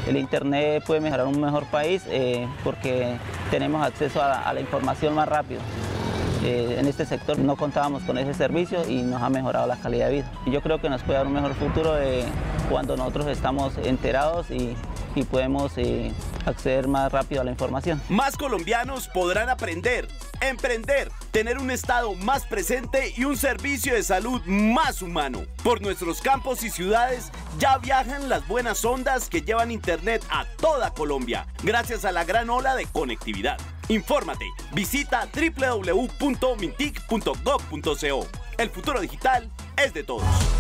El Internet puede mejorar un mejor país porque tenemos acceso a la información más rápido. En este sector no contábamos con ese servicio y nos ha mejorado la calidad de vida. Yo creo que nos puede dar un mejor futuro cuando nosotros estamos enterados y podemos acceder más rápido a la información. Más colombianos podrán aprender, emprender, tener un Estado más presente y un servicio de salud más humano. Por nuestros campos y ciudades ya viajan las buenas ondas que llevan Internet a toda Colombia, gracias a la gran ola de conectividad. Infórmate, visita www.mintic.gov.co. El futuro digital es de todos.